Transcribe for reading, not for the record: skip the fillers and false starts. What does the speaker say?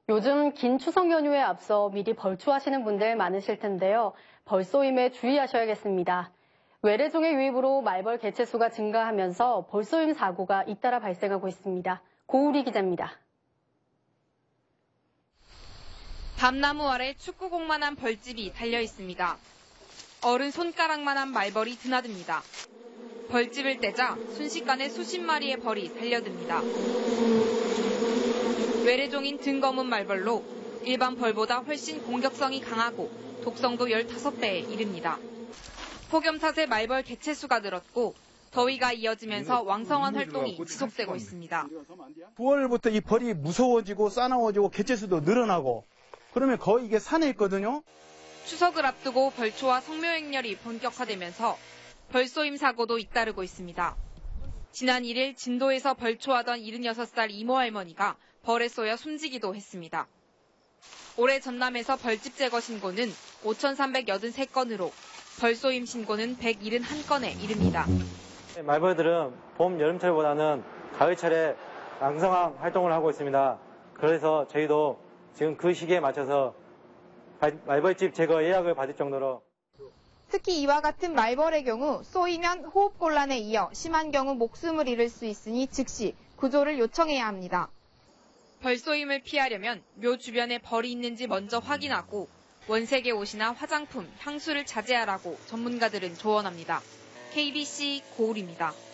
요즘 긴 추석 연휴에 앞서 미리 벌초하시는 분들 많으실 텐데요. 벌쏘임에 주의하셔야겠습니다. 외래종의 유입으로 말벌 개체수가 증가하면서 벌쏘임 사고가 잇따라 발생하고 있습니다. 고우리 기자입니다. 밤나무 아래 축구공만한 벌집이 달려 있습니다. 어른 손가락만한 말벌이 드나듭니다. 벌집을 떼자 순식간에 수십 마리의 벌이 달려듭니다. 외래종인 등검은 말벌로 일반 벌보다 훨씬 공격성이 강하고 독성도 15배에 이릅니다. 폭염 탓에 말벌 개체수가 늘었고 더위가 이어지면서 왕성한 활동이 지속되고 있습니다. 9월부터 이 벌이 무서워지고 싸나워지고 개체수도 늘어나고 그러면 거의 이게 산에 있거든요. 추석을 앞두고 벌초와 성묘행렬이 본격화되면서 벌쏘임 사고도 잇따르고 있습니다. 지난 1일 진도에서 벌초하던 76살 이모 할머니가 벌에 쏘여 숨지기도 했습니다. 올해 전남에서 벌집 제거 신고는 5,383건으로 벌쏘임 신고는 171건에 이릅니다. 말벌들은 봄, 여름철보다는 가을철에 왕성한 활동을 하고 있습니다. 그래서 저희도 지금 그 시기에 맞춰서 말벌집 제거 예약을 받을 정도로. 특히 이와 같은 말벌의 경우 쏘이면 호흡곤란에 이어 심한 경우 목숨을 잃을 수 있으니 즉시 구조를 요청해야 합니다. 벌쏘임을 피하려면 묘 주변에 벌이 있는지 먼저 확인하고 원색의 옷이나 화장품, 향수를 자제하라고 전문가들은 조언합니다. KBC 고울입니다.